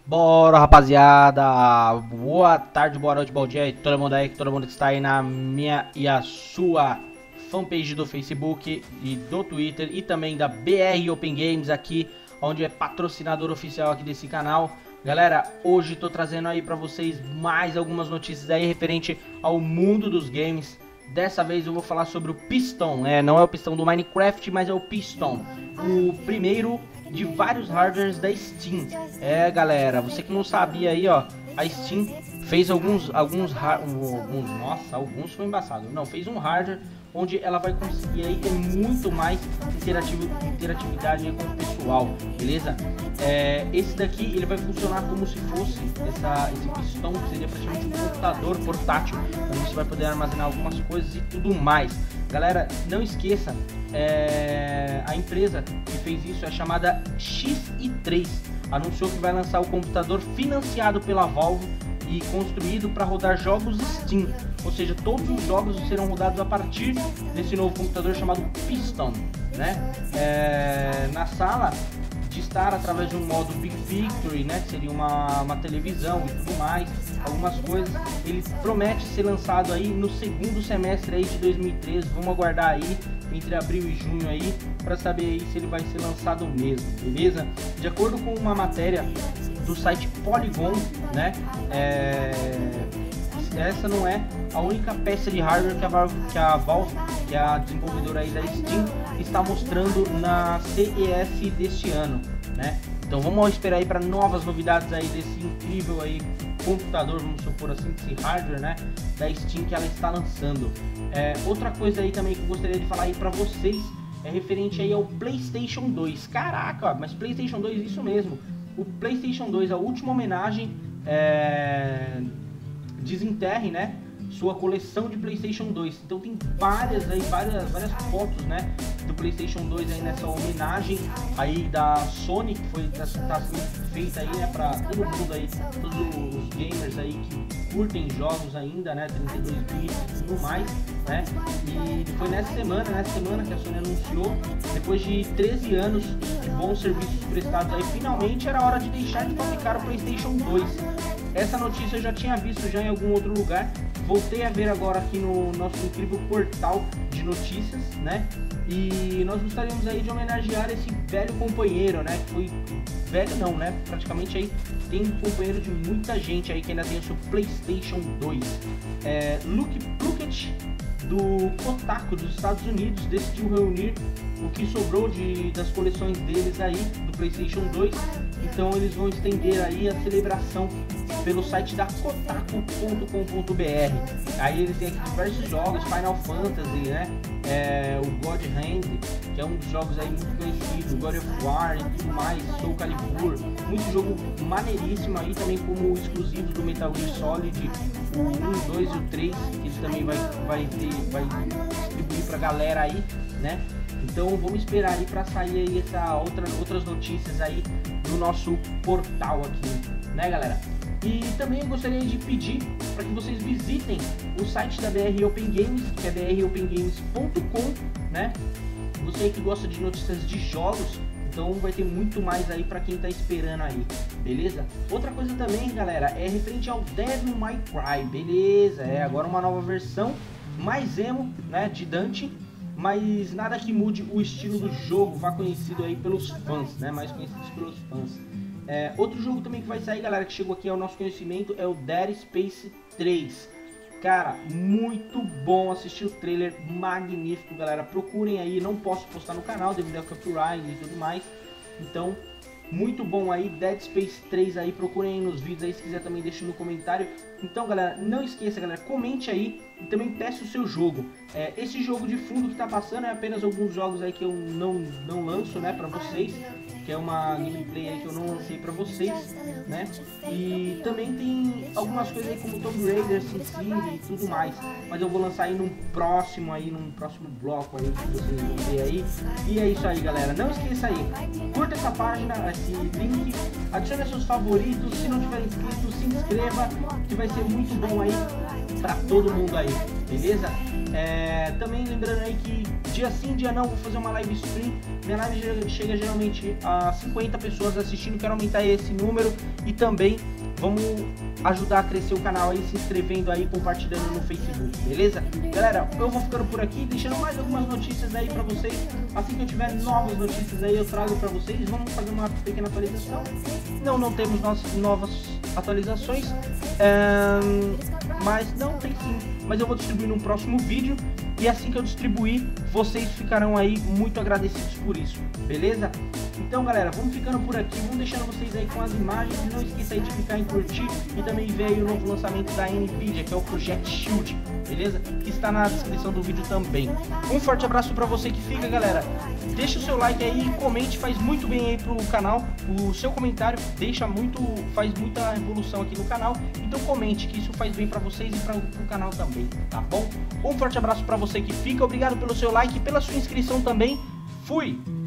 Bora, rapaziada! Boa tarde, boa noite, bom dia e todo mundo aí, todo mundo que está aí na minha e a sua fanpage do Facebook e do Twitter e também da BR Open Games aqui, onde é patrocinador oficial aqui desse canal. Galera, hoje tô trazendo aí pra vocês mais algumas notícias aí referente ao mundo dos games. Dessa vez eu vou falar sobre o Piston, não é o Piston do Minecraft, mas é o Piston, o primeiro de vários hardwares da Steam. Galera, você que não sabia aí, ó, a Steam fez alguns foi embaçado. Não, fez um hardware onde ela vai conseguir aí ter muito mais interatividade aí com o pessoal, beleza? Esse daqui ele vai funcionar como se fosse esse pistão, que seria praticamente um computador portátil, onde você vai poder armazenar algumas coisas e tudo mais. Galera, não esqueça, a empresa que fez isso é chamada XI3, anunciou que vai lançar o computador financiado pela Valve e construído para rodar jogos Steam, ou seja, todos os jogos serão rodados a partir desse novo computador chamado Piston, né? Na sala de estar através de um modo Big Picture, né, que seria uma televisão e tudo mais, algumas coisas. Ele promete ser lançado aí no segundo semestre aí de 2013. Vamos aguardar aí entre abril e junho aí para saber aí se ele vai ser lançado mesmo, beleza? De acordo com uma matéria do site Polygon, né, essa não é a única peça de hardware que a Valve, que é a desenvolvedora aí da Steam, está mostrando na CES deste ano, né? Então vamos esperar aí para novas novidades aí desse incrível aí computador, vamos supor assim, desse hardware, né, da Steam que ela está lançando. Outra coisa aí também que eu gostaria de falar aí para vocês é referente aí ao PlayStation 2. Caraca, mas PlayStation 2, isso mesmo. O PlayStation 2, a última homenagem, desenterre, né, sua coleção de PlayStation 2. Então tem várias fotos, né, do PlayStation 2 aí nessa homenagem aí da Sony, que tá sendo feita aí, né, para todo mundo aí, todos os gamers aí que curtem jogos ainda, né, 32 bits e tudo mais, né. E foi nessa semana que a Sony anunciou, depois de 13 anos de bons serviços prestados aí, finalmente era hora de deixar de fabricar o PlayStation 2. Essa notícia eu já tinha visto já em algum outro lugar, voltei a ver agora aqui no nosso incrível portal de notícias, né? E nós gostaríamos aí de homenagear esse velho companheiro, né? Que foi velho não, né? Praticamente aí tem um companheiro de muita gente aí que ainda tem o seu PlayStation 2. Luke Plunkett, do Kotaku dos Estados Unidos, decidiu reunir o que sobrou das coleções deles aí do PlayStation 2. Então eles vão estender aí a celebração pelo site da kotaku.com.br. Aí eles têm aqui diversos jogos, Final Fantasy, né? O God Hand, que é um dos jogos aí muito conhecido, God of War e tudo mais, Soul Calibur, muito jogo maneiríssimo aí, também como exclusivos do Metal Gear Solid, o 1, 2 e o 3, que eles também vai distribuir pra galera aí, né? Então vamos esperar aí para sair aí outras notícias aí do nosso portal aqui, né, galera? E também eu gostaria de pedir para que vocês visitem o site da BR Open Games, que é bropengames.com, né? Você que gosta de notícias de jogos, então vai ter muito mais aí para quem tá esperando aí, beleza? Outra coisa também, galera, é referente ao Devil May Cry, beleza? Agora uma nova versão, mais emo, né, de Dante, mas nada que mude o estilo do jogo, vá conhecido aí pelos fãs, né, mais conhecidos pelos fãs. Outro jogo também que vai sair, galera, que chegou aqui ao nosso conhecimento, é o Dead Space 3. Cara, muito bom, assistir o trailer, magnífico, galera. Procurem aí, não posso postar no canal devido ao copyright e tudo mais. Então, muito bom aí, Dead Space 3 aí, procurem aí nos vídeos aí, se quiser também deixa no comentário. Então, galera, não esqueça, galera, comente aí e também peça o seu jogo. Esse jogo de fundo que tá passando é apenas alguns jogos aí que eu não lanço, né, pra vocês, que é uma gameplay aí que eu não lancei pra vocês, né? E também tem algumas coisas aí como Tomb Raider, Sin City e tudo mais, mas eu vou lançar aí num próximo bloco aí que vocês vão ver aí. E é isso aí, galera, não esqueça aí, curta essa página, esse link, adicione seus favoritos, se não tiver inscrito, se inscreva, que vai ser muito bom aí pra todo mundo aí, beleza? Também lembrando aí que dia sim, dia não, vou fazer uma live stream. Minha live chega geralmente a 50 pessoas assistindo, quero aumentar esse número e também vamos ajudar a crescer o canal aí, se inscrevendo aí, compartilhando no Facebook, beleza? Galera, eu vou ficando por aqui, deixando mais algumas notícias aí pra vocês. Assim que eu tiver novas notícias aí, eu trago pra vocês. Vamos fazer uma pequena atualização. Não temos novas atualizações, mas não tem sim. Mas eu vou distribuir num próximo vídeo. E assim que eu distribuir, vocês ficarão aí muito agradecidos por isso, beleza? Então galera, vamos ficando por aqui, vamos deixando vocês aí com as imagens. Não esqueça aí de clicar em curtir e também ver aí o novo lançamento da Nvidia, que é o Project Shield, beleza? Que está na descrição do vídeo também. Um forte abraço pra você que fica, galera. Deixa o seu like aí e comente, faz muito bem aí pro canal. O seu comentário faz muita evolução aqui no canal. Então comente, que isso faz bem pra vocês e pro canal também, tá bom? Um forte abraço pra você que fica, obrigado pelo seu like e pela sua inscrição também. Fui!